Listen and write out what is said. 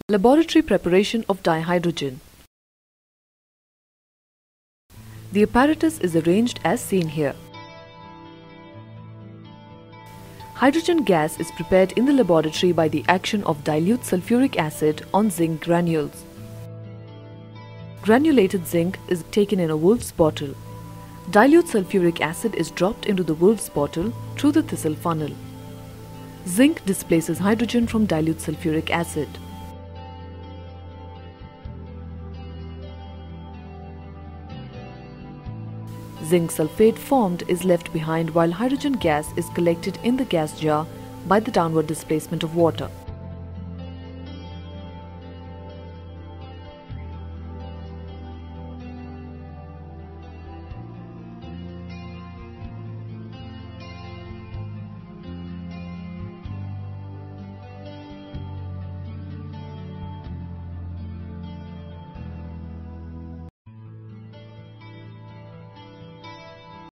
Laboratory preparation of dihydrogen. The apparatus is arranged as seen here. Hydrogen gas is prepared in the laboratory by the action of dilute sulfuric acid on zinc granules. Granulated zinc is taken in a Wolff's bottle. Dilute sulfuric acid is dropped into the Wolff's bottle through the Thistle funnel. Zinc displaces hydrogen from dilute sulfuric acid. Zinc sulfate formed is left behind while hydrogen gas is collected in the gas jar by the downward displacement of water.